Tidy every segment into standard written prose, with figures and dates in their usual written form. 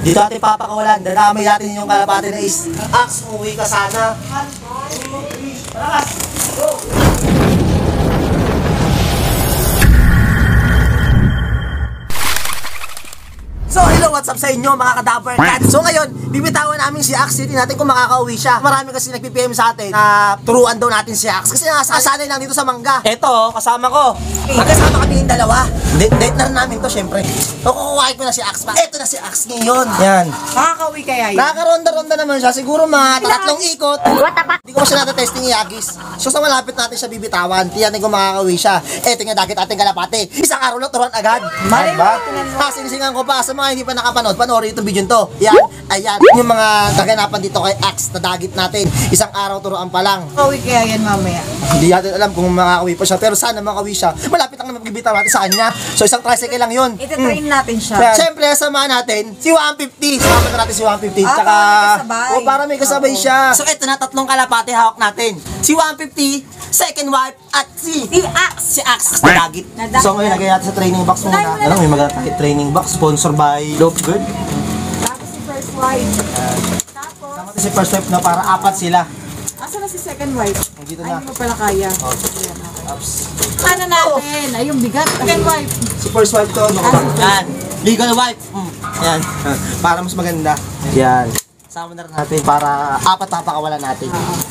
Dito natin papakawalan. Dadamay natin yung kalapati na is. Ax, umuwi ka sana. Tara, go! So hello, what's up sa inyo mga kadaver cats? So ngayon, bibitawan namin si Ax. Tingnan natin kung makakauwi siya. Marami kasi nagpi-PM sa atin na turuan daw natin si Ax. Kasi nasasanay lang dito sa mangga. Eto, kasama ko. Magkasama kami yung dalawa. Date na rin namin to, syempre. So kukuhain ko na si Ax pa. Eto na si Ax ngayon. Yan. Makakauwi kaya yun? Nakakaronda-ronda naman siya. Siguro mga tatlong ikot. Hindi ko pa siya natatesting i-agis. So sa malapit natin siya bibitawan. Tiyan kung makakauwi siya. Eto nga dagit ating kalapate. Isang araw lang turuan agad. Mali ba? Sinisingan ko pa sa mga hindi pa nakapanood, panoorin itong video to. Yan, ayan, yung mga kaganapan dito kay Ax na dagit natin. Isang araw turuan pa lang. Makakauwi kaya yan mamaya? Hindi natin alam kung makakauwi pa siya, pero sana makakauwi siya. Malapit lang naman magbibitaw natin sa kanya. So isang tricycle lang yun. Ito-train natin siya. Siyempre, samahan natin si 150. Samahan na natin si 150. Tsaka, para may kasabay siya. So ito na, tatlong kalapate hawak natin. Si 150, second wife, at si Ax. Si Ax na dagit. So ngayon, lagay natin sa training box muna. Alam, may magkakit training box, sponsored by Loaf Good. Tapos si first wife. Tapos? Tapos si first wife na para apat sila. Asa na si second wife? Dito na. Ay, hindi mo pala kaya. Oops. Ano natin? Ay, yung bigat. Second wife. Si first wife to, yan. Legal wife. Yan. Para mas maganda. Yan. Kasama na rin natin para apat papakawalan natin.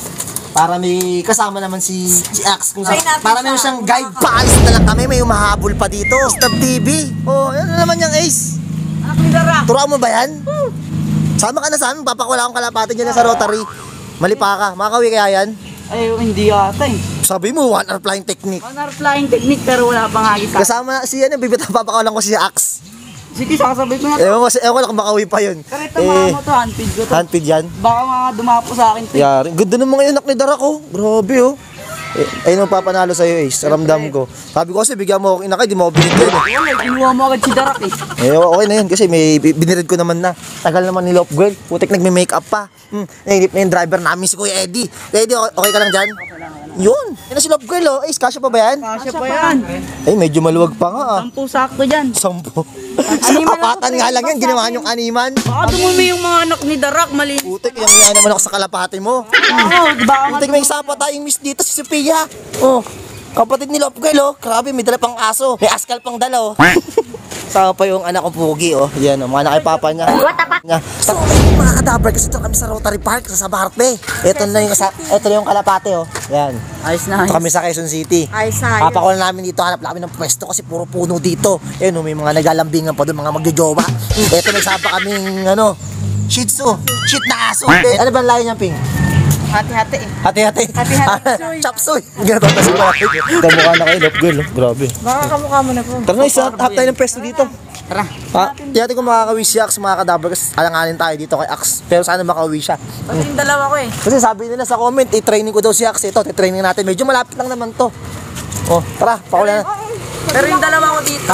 Para may kasama naman si Ax. Kung para meron siyang guide. Paalis na lang kami. May umahabol pa dito. Stab TV. Oh, yan na naman yung Ace. Anak ni Dara. Turuan mo ba yan? Sama ka na sa amin. Papakawala akong kalapati dyan sa Rotary. Mali pa ka. Makakawi kaya yan? Ay, hindi ata eh. Sabi mo, one hour flying technique. One hour flying technique pero wala pang hagis. Kasama na si yan. Bibita papakawalan ko si Ax. Sige, sakasabay ko na. Ewan ko lang kung makauwi pa yun. Pero ito mga mo to, handpid ko to. Handpid yan? Baka mga dumapo sa akin to. Yari. Ganda ng mga anak ni Dara ko. Grabe oh. Ayun ang papanalo sa'yo Ace. Ramdam ko. Sabi ko kasi bigyan mo akong inakay. Di mo ako binigyan eh. Wala, kinuha mo agad si Darak eh. Okay na yun kasi may binirid ko naman na. Tagal naman ni Love Girl. Putik nagme-makeup pa. Nainip na yung driver namin si Kuya Eddie. Kuya Eddie, okay ka lang dyan? Yun. Yan na si Love Girl oh. Ace, kasya pa ba yan? Kasya pa yan. Ay, medyo maluwag pa nga ah. 10 sakto dyan. 10. Apatan nga lang yan. Ginawa yung animan. Baka dumumi yung mga anak ni Darak, mali. Putik, yung yan naman ako sa kalapati mo. Oo, di ba? Putik, may isa pa tayong miss dito si Sophia. Oh, kapatid ni Love Girl oh. Grabe, may dala pang aso. May askal pang dala oh. Sama pa yung anak ko Pugi oh. Yan oh, mga anak kay papa niya. So, mga kadaver, kasi ito kami sa Rotary Park, sa Sabarte. Ito na yung kalapate oh. Yan. Ayos na. Ito kami sa Quezon City. Ayos na. Papakulan namin dito, hanap namin ng pwesto kasi puro puno dito. Ayun oh, may mga naglalambingan pa doon, mga magjojowa. Ito nagsapa kaming ano, Shih Tzu. Shit na aso. Ano ba ang layo niyang Ping? Hati-hati eh. Hati-hati. Hati-hati. Chop suey. Ganito na si Papa. Kamukha na kayo, Love Girl. Grabe. Baka kamukha mo na po. Tara na, isa half tayo ng pwesto dito. Tara. Tiyati ko makakawi si Ax, mga kadaver, kasi alanganin tayo dito kay Ax. Pero sana makauwi siya. Kasi yung dalawa ko eh. Kasi sabi nila sa comment, i-training ko daw si Ax. Ito, i-training natin. Medyo malapit lang naman to. Oh, tara, pakula na. Pero yung dalawa ko dito,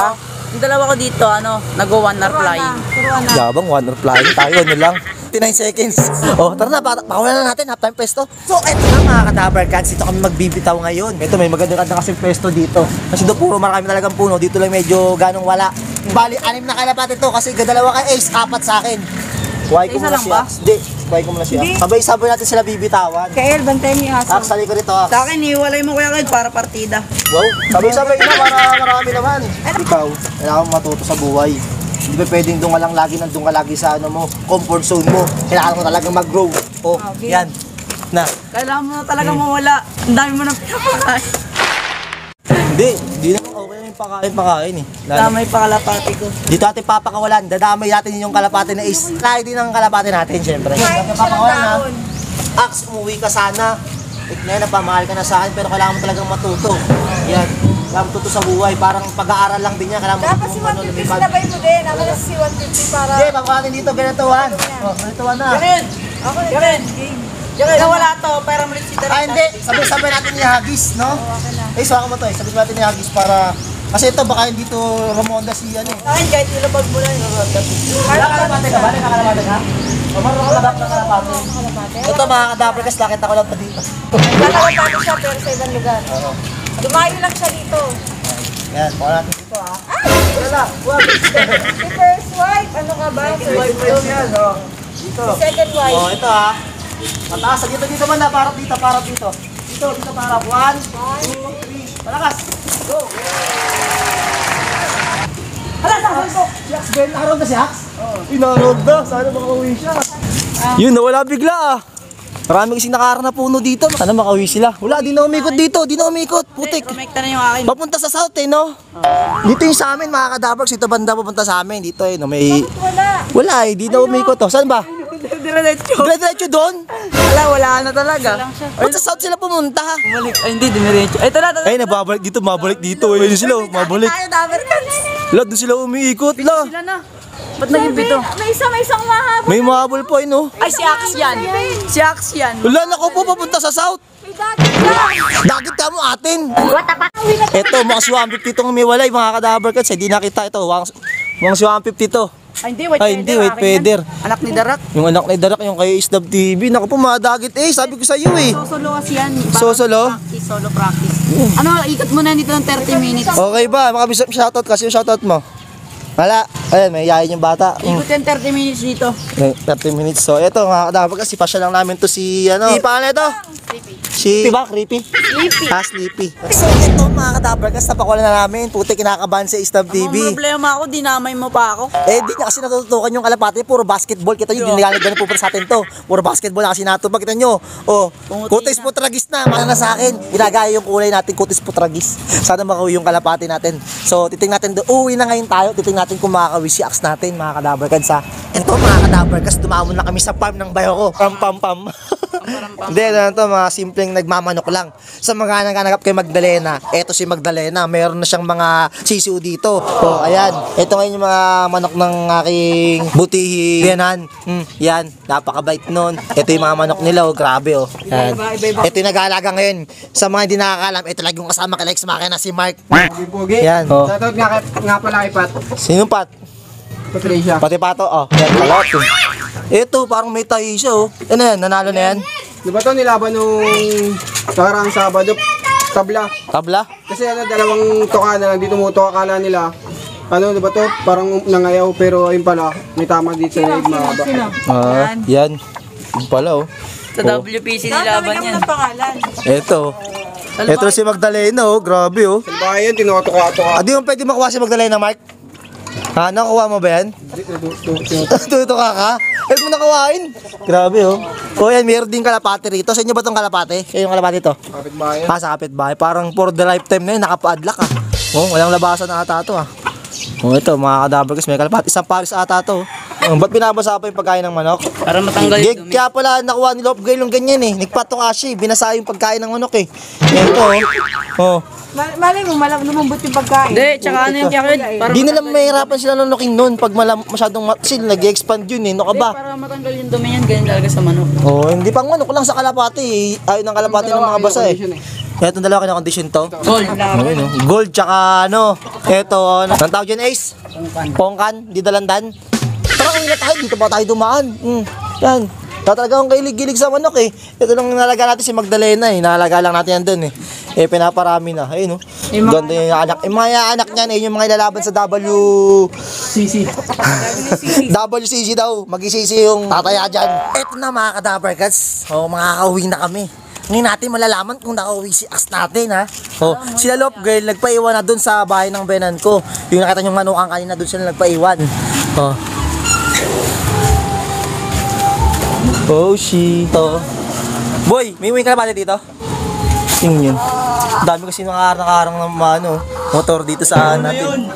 nag-1 hour flying. Yabang, 1 hour flying. Tayo, ano lang. 59 seconds. Oh, tara na, pakula na natin, half time pesto. So, eto na mga kadaver cats, dito kami magbibitaw ngayon. Ito, may maganda-ganda kasi pesto dito. Kasi doon puro marami talagang puno, dito lang medyo ganong wala. Bali, 6 na kalapate to kasi dalawa kay Ace, 4 sa akin. Kuhay ko muna si Ax. Hindi, kuhay ko muna si Ax. Sabay-sabay natin sila bibitawan. Kaya bantayan niyo aso. Ax, sali ko rito Ax. Sa akin, hiwalay mo kuya Kyle para partida. Wow, sabay-sabay na para marami naman. Ikaw, kailangan mo matuto sa buhay. Hindi ba pwedeng doon ka lang lagi nandun ka lagi sa ano mo, comfort zone mo. Kailangan mo talagang mag-grow. Oh, okay. Yan. Na. Kailangan mo na talagang mawala. Ang dami mo na pinapakain. Hindi naman okay na yung pakain eh. Damay pa kalapati ko. Dito natin papakawalan. Dadamay natin yung kalapati na is. Lahi din ang kalapati natin, syempre. Papakawalan na. Ax, umuwi ka sana. Ngayon, napamahal ka na sa akin, pero kailangan mo talagang matuto. Yan. Kailangan matuto sa buhay. Parang pag-aaral lang din yan. Kailangan Dapat si 150 sinabay mo din. Ako na si 150 para... Hindi, papakawalan dito. Ganituhan. Oh, ganituhan na. Ako na yan. Kaya wala to, pero malit si Darak. Hindi. Sabay-sabay natin ihagis, no? Eh, suwaka mo to eh. Sabay natin ihagis para... Kasi ito, baka hindi to Ramonda si ano eh. Akin, kahit ilabag mo na yun. Nakakalapate ka ba? Nakakalapate ka? O, marunong ka kadap na kalapate. Ito mga kadaver kasi nakita ko lang pa dito. Naglalapate siya pero sa ibang lugar. Dumayo lang siya dito. Yan, baka natin dito ha. Wala. Wag. Si first wife, ano ka ba? First yan, oh. Dito. Second wife. Oh, ito ha. Mataas. Dito man na. Parap dito. Dito parap. 1, 2, 3. Malakas. Go. Hala, saan ko? Si Ax, Ben. Nakaroon na si Ax? Oo. Inaroon na. Sana makauwi siya. Yun, nawala bigla ah. Marami kasing nakaharap na puno dito. Sana makauwi sila. Wala, di na umikot dito. Di na umikot. Putik. Rumekta na yung akin. Papunta sa south eh, no? Dito yung sa amin, mga kadabarks. Ito banda papunta sa amin. Dito eh, no? May... Wala eh, di na umikot to. Saan ba? Diretso doon? Wala na talaga. Ba't sa south sila pumunta? Bumalik. Ay, hindi, diniretso. Ay, tara. Ay, nababalik dito, mabalik dito. Ayun sila, mabalik. Tayo, Dabarkans. La, doon sila umiikot, la. Sila na. Ba't naging pito? May isang mahabol. May mahabol po, no? Ay, si Ax yan. Si Ax yan. Wala, naku po, papunta sa south. May dagit lang. Dagit ka mo atin. Eto, mga swan 50 itong umiwalay, mga kadabarkans. Hindi nakita ito, mga swan 50 to. Ay, hindi, white Ay, hindi, white feather. Anak ni Darak. Yung anak ni Darak, yung kay Isdab TV. Naku po, mga dagit eh. Sabi ko sa iyo eh. Solo kasi yan. Solo? Solo practice. Ano, ikot mo na dito ng 30 minutes. Okay ba? Makabisap shoutout kasi yung shoutout mo. Wala. Ayun, may yayin yung bata. Ikot yan 30 minutes dito. 30 minutes. So, eto mga kadabag kasi pasya lang namin to si ano. Si paano ito? Si Diba? Creepy? Sleepy. Sleepy. So, ito mga kadabag kasi napakuha na namin. Puti kinakabahan sa Istab Ang TV. problema ako, dinamay mo pa ako. Eh, di niya kasi natututukan yung kalapati. Puro basketball. Kita nyo, dinilalagyan po sa atin to. Puro basketball na kasi natupag. Kita nyo. Oh, kutis putragis na. Mana na sa akin. Ginagaya yung kulay natin, kutis putragis. Sana makauwi yung kalapati natin. So, titing natin doon. Uwi na ngayon tayo. Titing natin kung makakawi si Ax natin, mga kadabarkads ha. Ito mga kadabarkads, tumamon na kami sa farm ng bayo ko. Pam. Hindi, ano to, mga simpleng nagmamanok lang. Sa mga naghanap kay Magdalena, eto si Magdalena, meron na siyang mga sisiu dito. So, ayan, ito ngayon yung mga manok ng aking butihi. Biyanan, yan, napakabait nun. Ito yung mga manok nila, oh, grabe oh. Yan. Ito yung nag-aalaga ngayon. Sa mga hindi nakakalam, ito lagi yung kasama kay Lex Makina, si Mark. Pogi. Yan. Oh. Shoutout nga pala kay Pat. Sino Pat? Patricia. Pati Pato, oh. Yan, kalot. Ito, parang may tayo siya, oh. Ano yan, nanalo na yan? Di ba ito nilaban nung nakaraang Sabado? Tabla. Tabla? Kasi ano, dalawang toka na lang dito mo to, akala nila. Ano, di ba to? Parang nangayaw pero ayun pala, may tama dito sa leg mahaba. Yan. Yung pala, oh. Sa WPC nilaban yan. Ang pangalan. Ito. Ito si Magdalena, oh. Grabe, oh. Salbahe yun, tinutoka-toka. Di mo pwede makuha si Magdalena, Mark? Ha? Nakuha mo ba yan? Tuto ka? Huwag mo nakawain. Grabe, oh. O yan, meron din kalapate rito. Sa inyo ba itong kalapate? Kayo yung kalapate to? Kapit-bahay. Sa kapitbahay. Parang for the lifetime na yun, nakapaadlak ah. Oh, walang labasan na ata to ah. Oh, ito, mga kadabarkas, may kalapate. Isang paris ata to. Ba't binabasa pa yung pagkain ng manok? Para matanggal yung dumi. Kaya pala nakuha ni Lop Gail yung ganyan eh. Nagpato kasi, binasa yung pagkain ng manok eh. Yan to, oh. Malay mo, lumambot yung pagkain. Hindi, tsaka ano yung yakid. Di nila mahirapan sila nunukin nun pag masyadong sila nag-expand yun eh. No ka ba? Para matanggal yung dumi yan, ganyan talaga sa manok. Oh, hindi pang manok lang sa kalapati eh. Ayaw ng kalapati ng mga basa eh. Kaya itong dalawa kinakondisyon to. Gold. Ayun, oh. Gold tsaka ano. Ito, ano. Ang tawag dyan, Ace? Pongkan. Di dalandan. Tara, kung tayo, dito pa tayo dumaan. Yan. Talaga akong kailig-gilig sa manok eh. Ito lang nalaga natin si Magdalena eh. Nalaga lang natin yan dun eh. Pinaparami na. Ayun oh. Ganda yung anak. Yung mga anak niyan eh, yung mga ilalaban sa WCC daw. Mag-CC yung tataya dyan. Ito na mga kadabarkats. Oh, makakauwi na kami. Ngayon natin malalaman kung nakauwi si Ax natin ha. Oh, sila Lop Girl nagpaiwan na dun sa bahay ng benan ko. Yung nakita yung manukan kanina dun sila nagpaiwan. Oh. Oh, shit. Oh. Boy, may uwing ka na ba dito? Tingin yun. Dami kasi nakaharang ng ano, motor dito sa natin.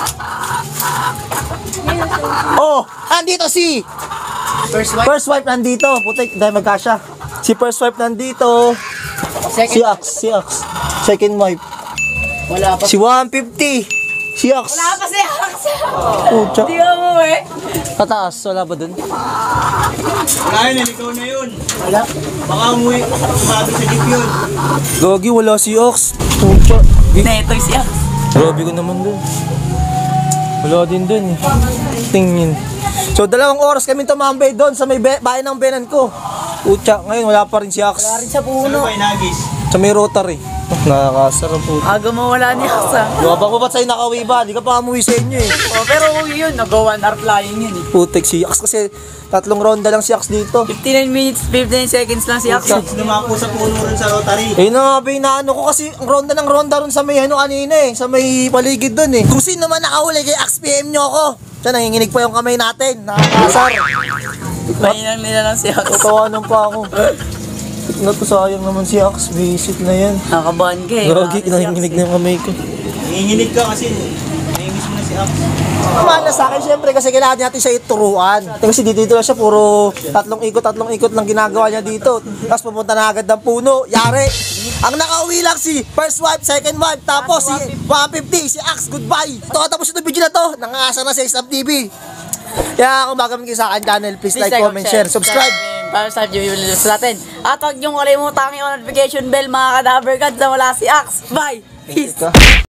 Oh, andito si First wife nandito. Putik, dahil magkasya. Si first wife nandito. Si Ax. Second wife. Wala pa. Si 150. Si Ax. Wala pa si Ax. Oh, tsak. Hindi mo eh. Pataas, wala ba dun? Wala yun, ikaw na yun. Wala. Baka umuwi, sumabit sa jeep yun. Gagi, wala si Ax. Oh, tsak. Netoy siya. Grabe ko naman dun. Wala din dun eh. Tingin. So, 2 oras kami tumambay doon sa may bahay ng benan ko. Utya, ngayon wala pa rin si Ax. Wala rin sa puno. Ano ba inagis? Sa may rotary. Nakakasarap po. Aga mawala ni Aksa. Gabang ko ba't sa'yo nakawi ba? Di ka pa umuwi sa inyo eh. Oh, pero yun, nag-1 hour flying yun eh. Putek si Ax kasi 3 ronda lang si Ax dito. 59 minutes, 59 seconds lang si Aksa. Lumako sa puno rin sa Rotary. Eh na nga ba inaano ko kasi ang ronda ng ronda ron sa may ano kanina eh. Sa may paligid dun eh. Kung sino man nakahuli kay Ax PM nyo ako. Siya nanginginig pa yung kamay natin. Nakakasar. Mahinang nila lang si Aksa. Tatawanan pa ako. Na to sayang naman si Ax. Visit na yan. Nakabahan ka eh. Gagi, nanginginig na yung kamay ko. Nanginginig ka kasi. Nangingis mo na si Ax. Naman na sa akin syempre kasi kailangan natin siya ituruan. Kasi dito lang siya puro 3 ikot lang ginagawa niya dito. Tapos pumunta na agad ng puno. Yari. Ang nakauwi lang si first wife, second wife, tapos si 150, si Ax, goodbye. Ito katapos itong video na to. Nangangasa na sa Islam TV. Kaya kung bago kayo sa akin channel, please like, comment, share, subscribe. Para sa video natin. At huwag niyong kalimutang yung notification bell mga kadaver gods na wala si Ax. Bye! Peace!